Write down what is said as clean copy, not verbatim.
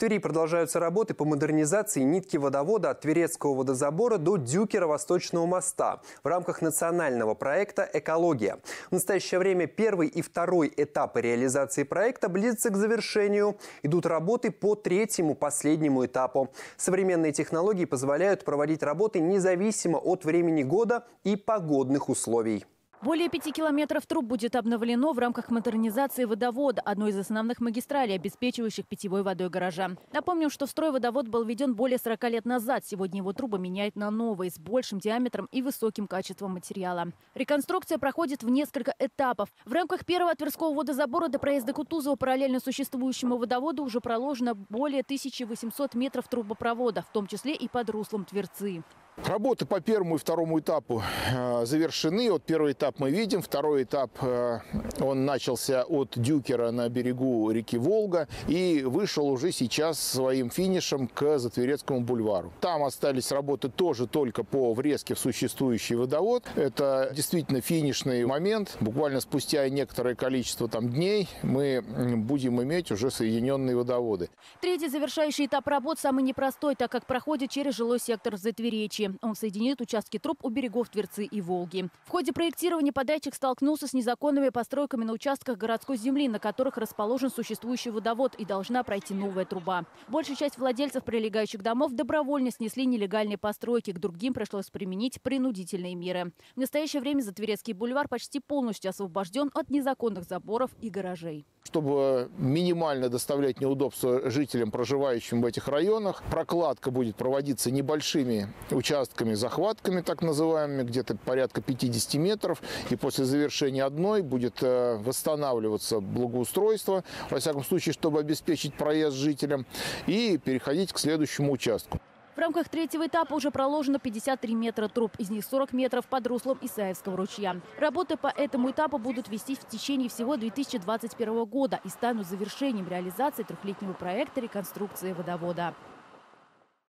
Твери продолжаются работы по модернизации нитки водовода от Тверецкого водозабора до дюкера Восточного моста в рамках национального проекта «Экология». В настоящее время первый и второй этапы реализации проекта близятся к завершению. Идут работы по третьему, последнему этапу. Современные технологии позволяют проводить работы независимо от времени года и погодных условий. Более 5 километров труб будет обновлено в рамках модернизации водовода, одной из основных магистралей, обеспечивающих питьевой водой гаража. Напомним, что в строй водовод был введен более 40 лет назад. Сегодня его трубы меняют на новые, с большим диаметром и высоким качеством материала. Реконструкция проходит в несколько этапов. В рамках первого Тверского водозабора до проезда Кутузова параллельно существующему водоводу уже проложено более 1800 метров трубопровода, в том числе и под руслом Тверцы. Работы по первому и второму этапу завершены. Вот первый этап мы видим, второй этап он начался от дюкера на берегу реки Волга и вышел уже сейчас своим финишем к Затверецкому бульвару. Там остались работы тоже только по врезке в существующий водовод. Это действительно финишный момент. Буквально спустя некоторое количество дней мы будем иметь уже соединенные водоводы. Третий завершающий этап работ самый непростой, так как проходит через жилой сектор Затверечья. Он соединит участки труб у берегов Тверцы и Волги. В ходе проектирования подрядчик столкнулся с незаконными постройками на участках городской земли, на которых расположен существующий водовод и должна пройти новая труба. Большая часть владельцев прилегающих домов добровольно снесли нелегальные постройки, к другим пришлось применить принудительные меры. В настоящее время Затверецкий бульвар почти полностью освобожден от незаконных заборов и гаражей. Чтобы минимально доставлять неудобства жителям, проживающим в этих районах, прокладка будет проводиться небольшими участками, захватками так называемыми, где-то порядка 50 метров. И после завершения одной будет восстанавливаться благоустройство, во всяком случае, чтобы обеспечить проезд жителям, и переходить к следующему участку. В рамках третьего этапа уже проложено 53 метра труб, из них 40 метров под руслом Исаевского ручья. Работы по этому этапу будут вестись в течение всего 2021 года и станут завершением реализации трехлетнего проекта реконструкции водовода.